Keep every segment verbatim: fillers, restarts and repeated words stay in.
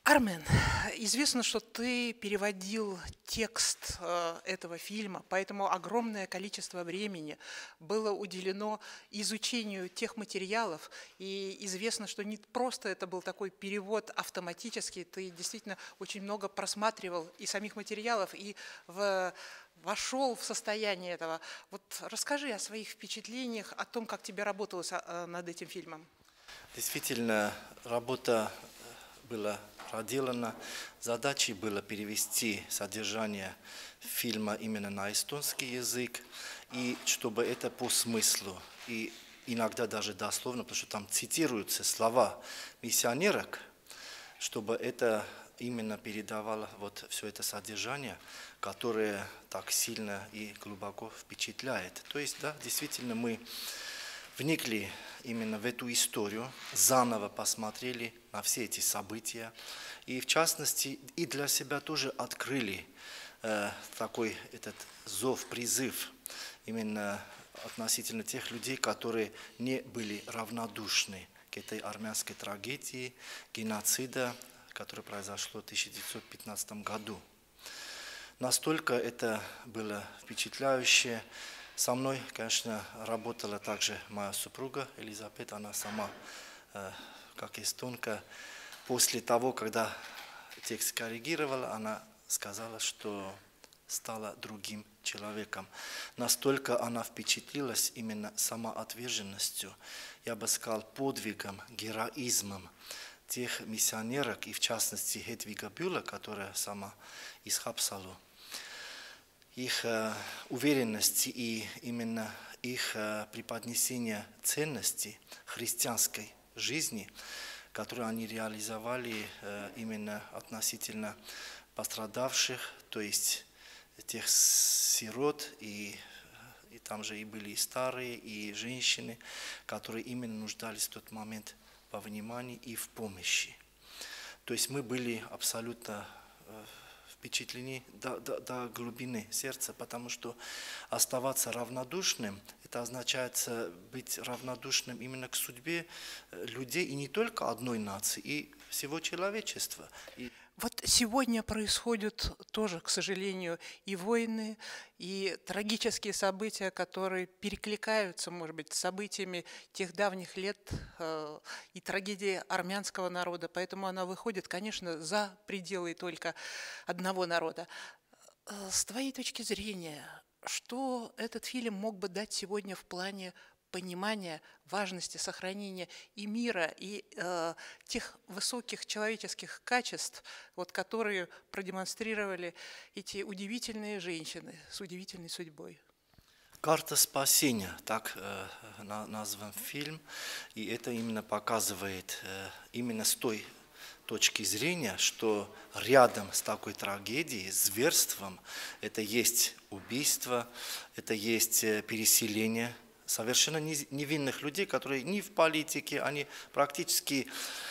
Армен, известно, что ты переводил текст э, этого фильма, поэтому огромное количество времени было уделено изучению тех материалов. И известно, что не просто это был такой перевод автоматический, ты действительно очень много просматривал и самих материалов, и в, вошел в состояние этого. Вот расскажи о своих впечатлениях, о том, как тебе работалось э, над этим фильмом. Действительно, работа была проделана. Задачей было перевести содержание фильма именно на эстонский язык, и чтобы это по смыслу, и иногда даже дословно, потому что там цитируются слова миссионерок, чтобы это именно передавало вот все это содержание, которое так сильно и глубоко впечатляет. То есть, да, действительно мы вникли именно в эту историю, заново посмотрели на все эти события и, в частности, и для себя тоже открыли э, такой этот зов, призыв именно относительно тех людей, которые не были равнодушны к этой армянской трагедии, геноцида, который произошло в тысяча девятьсот пятнадцатом году. Настолько это было впечатляюще. Со мной, конечно, работала также моя супруга Елизавета, она сама, э, как эстонка, после того, когда текст коррегировала, она сказала, что стала другим человеком. Настолько она впечатлилась именно самоотверженностью, я бы сказал, подвигом, героизмом тех миссионерок, и в частности Хедвига Бюла, которая сама из Хапсалу. Их э, уверенности и именно их э, преподнесение ценностей христианской жизни, которые они реализовали э, именно относительно пострадавших, то есть тех сирот, и, и там же и были и старые, и женщины, которые именно нуждались в тот момент во внимании и в помощи. То есть мы были абсолютно э, впечатлены до, до, до глубины сердца, потому что оставаться равнодушным, это означает быть равнодушным именно к судьбе людей, и не только одной нации, и всего человечества. И Вот сегодня происходят тоже, к сожалению, и войны, и трагические события, которые перекликаются, может быть, с событиями тех давних лет э, и трагедии армянского народа. Поэтому она выходит, конечно, за пределы только одного народа. С твоей точки зрения, что этот фильм мог бы дать сегодня в плане понимания важности сохранения и мира, и э, тех высоких человеческих качеств, вот, которые продемонстрировали эти удивительные женщины с удивительной судьбой? «Карта спасения», так э, назван фильм, и это именно показывает э, именно с той точки зрения, что рядом с такой трагедией, зверством, это есть убийство, это есть переселение совершенно невинных людей, которые не в политике, они практически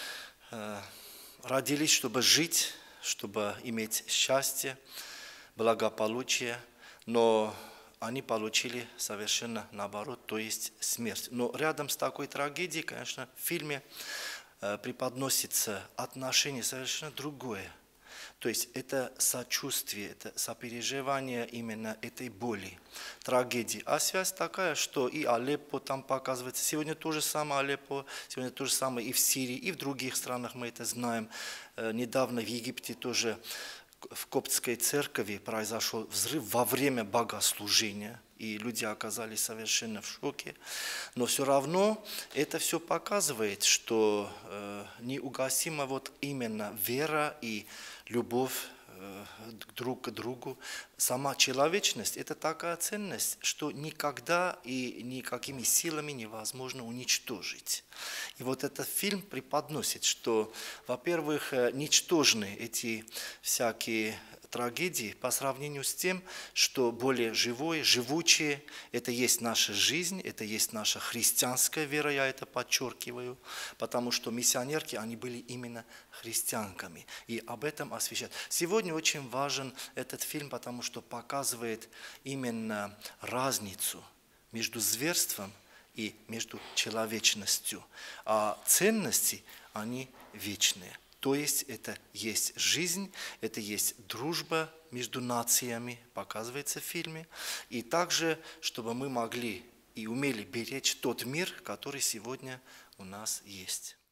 э, родились, чтобы жить, чтобы иметь счастье, благополучие, но они получили совершенно наоборот, то есть смерть. Но рядом с такой трагедией, конечно, в фильме э, преподносится отношение совершенно другое. То есть это сочувствие, это сопереживание именно этой боли, трагедии. А связь такая, что и Алеппо там показывается, сегодня то же самое Алеппо, сегодня то же самое и в Сирии, и в других странах мы это знаем. Недавно в Египте тоже в коптской церкви произошел взрыв во время богослужения, и люди оказались совершенно в шоке. Но все равно это все показывает, что э, неугасима вот именно вера и любовь э, друг к другу. Сама человечность – это такая ценность, что никогда и никакими силами невозможно уничтожить. И вот этот фильм преподносит, что, во-первых, ничтожны эти всякие трагедии по сравнению с тем, что более живое, живучее, это есть наша жизнь, это есть наша христианская вера, я это подчеркиваю, потому что миссионерки, они были именно христианками, и об этом освещают. Сегодня очень важен этот фильм, потому что показывает именно разницу между зверством и между человечностью, а ценности, они вечные. То есть это есть жизнь, это есть дружба между нациями, показывается в фильме. И также, чтобы мы могли и умели беречь тот мир, который сегодня у нас есть.